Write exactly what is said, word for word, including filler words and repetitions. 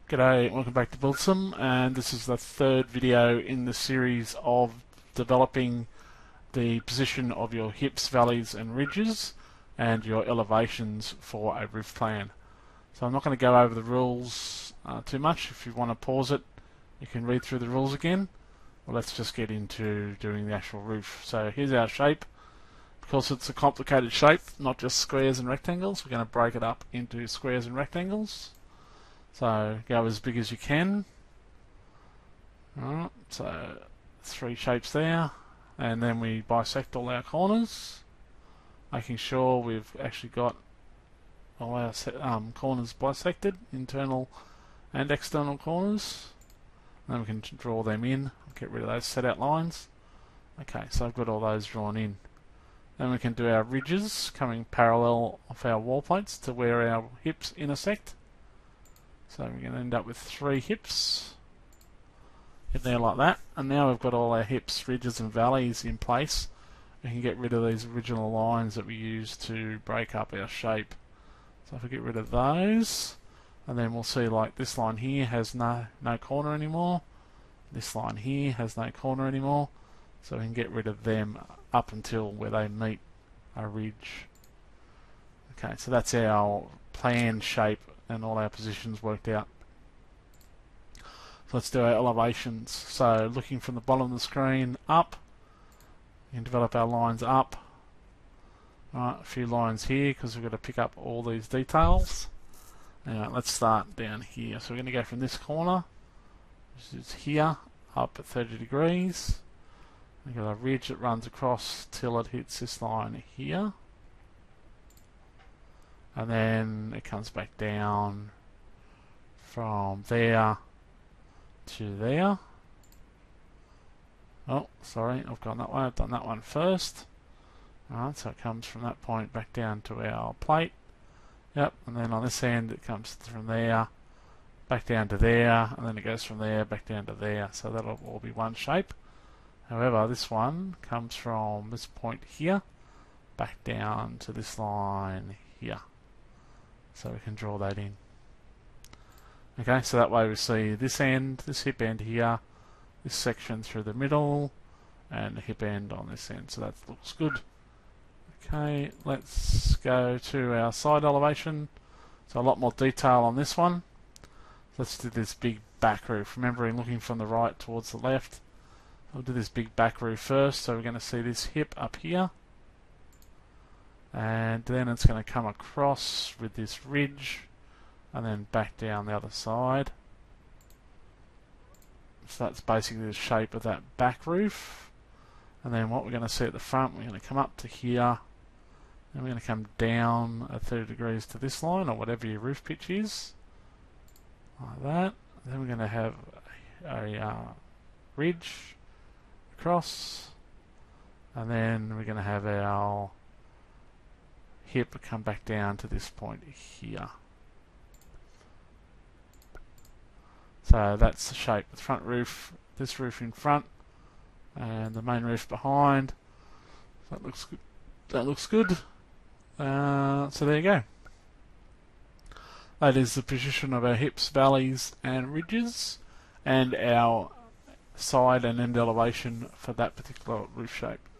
G'day, welcome back to Buildsum, and this is the third video in the series of developing the position of your hips, valleys and ridges and your elevations for a roof plan. So I'm not going to go over the rules uh, too much. If you want to pause it, you can read through the rules again. Well, let's just get into doing the actual roof. So here's our shape. Because it's a complicated shape, not just squares and rectangles, we're going to break it up into squares and rectangles. So go as big as you can. Alright, so three shapes there, and then we bisect all our corners, making sure we've actually got all our um, corners bisected, internal and external corners. And then we can draw them in, get rid of those set out lines. Okay, so I've got all those drawn in. Then we can do our ridges coming parallel off our wall plates to where our hips intersect. So we're going to end up with three hips in there like that, and now we've got all our hips, ridges and valleys in place. We can get rid of these original lines that we used to break up our shape. So if we get rid of those, and then we'll see like this line here has no, no corner anymore, this line here has no corner anymore, so we can get rid of them up until where they meet a ridge. Okay, so that's our plan shape and all our positions worked out. So let's do our elevations. So looking from the bottom of the screen up, we can develop our lines up. Alright, a few lines here because we've got to pick up all these details. Alright, let's start down here. So we're going to go from this corner, which is here, up at thirty degrees. We've got a ridge that runs across till it hits this line here. And then it comes back down from there to there. Oh, sorry, I've gone that way. I've done that one first. Alright, so it comes from that point back down to our plate. Yep, and then on this end it comes from there back down to there, and then it goes from there back down to there. So that'll all be one shape. However, this one comes from this point here back down to this line here. So we can draw that in. Okay, so that way we see this end, this hip end here, this section through the middle, and the hip end on this end. So that looks good. Okay, let's go to our side elevation. So a lot more detail on this one. Let's do this big back roof. Remembering looking from the right towards the left. I'll do this big back roof first. So we're going to see this hip up here. And then it's going to come across with this ridge and then back down the other side. So that's basically the shape of that back roof. And then what we're going to see at the front, we're going to come up to here, and we're going to come down at thirty degrees to this line, or whatever your roof pitch is, like that. Then we're going to have a, a uh, ridge across, and then we're going to have our hip come back down to this point here. So that's the shape. The front roof, this roof in front, and the main roof behind. That looks good. That looks good. Uh, so there you go. That is the position of our hips, valleys, and ridges, and our side and end elevation for that particular roof shape.